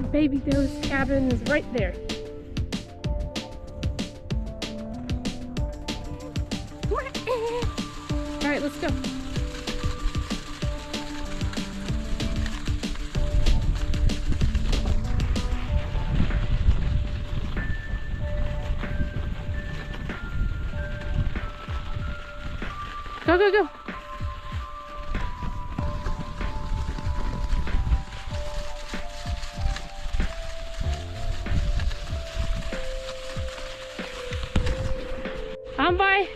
Baby Doe's cabin is right there. All right, let's go. Go, go, go. On by.